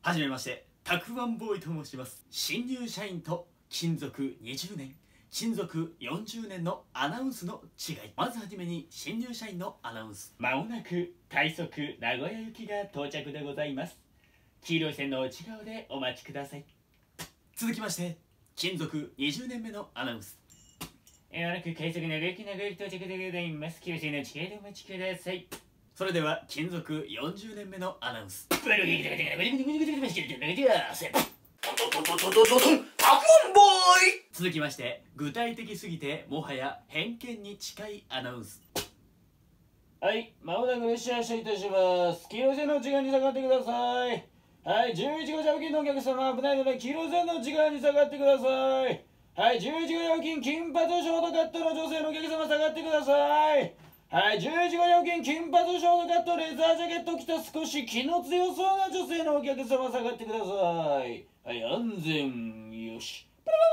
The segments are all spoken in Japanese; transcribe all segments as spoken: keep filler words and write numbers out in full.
はじめまして、たくあんボーイと申します。新入社員と勤続にじゅうねん、勤続よんじゅうねんのアナウンスの違い。まずはじめに新入社員のアナウンス。まもなく快速名古屋行きが到着でございます。黄色い線の内側でお待ちください。続きまして、勤続にじゅうねんめのアナウンス。まもなく快速名古屋行き名古屋到着でございます。黄色い線の内側でお待ちください。それでは勤続よんじゅうねんめのアナウンス。続きまして、具体的すぎてもはや偏見に近いアナウンス。はい、まもなく列車発車いたします。黄色線の内側に下がってください。はい、じゅういち号車付近のお客様、危ないので黄色線の内側に下がってください。はい、じゅういち号車付近、金髪ショートカットの女性のお客様、下がってください。はい、じゅういち号車付近、金髪ショートカット、レザージャケット着た少し気の強そうな女性のお客様、下がってください。はい、安全よし。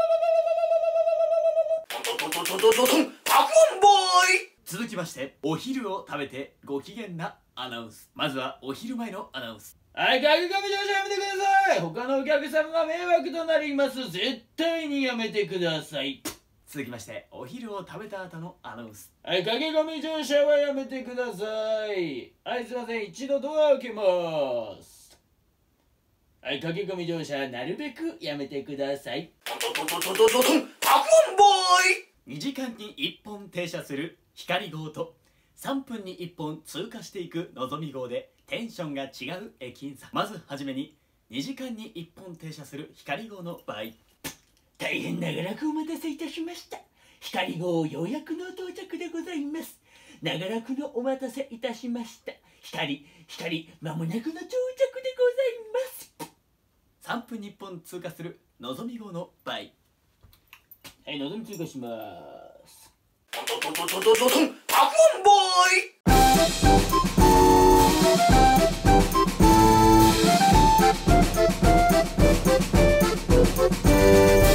続きまして、お昼を食べてご機嫌なアナウンス。まずはお昼前のアナウンス。はい、駆け込み乗車やめてください。他のお客様が迷惑となります。絶対にやめてください。続きまして、お昼を食べた後のアナウンス。はい、駆け込み乗車はやめてください。はい、すいません、一度ドアを開けます。はい、駆け込み乗車なるべくやめてください。にじかんにいっぽん停車する光号とさんぷんにいっぽん通過していくのぞみ号でテンションが違う駅員さん。まずはじめににじかんにいっぽん停車する光号の場合、大変長らくお待たせいたしました。光号ようやくの到着でございます。長らくのお待たせいたしました。光、光、間もなくの到着でございます。さんぷんにいっぽん通過するのぞみ号の場合、はい、のぞみ通過します。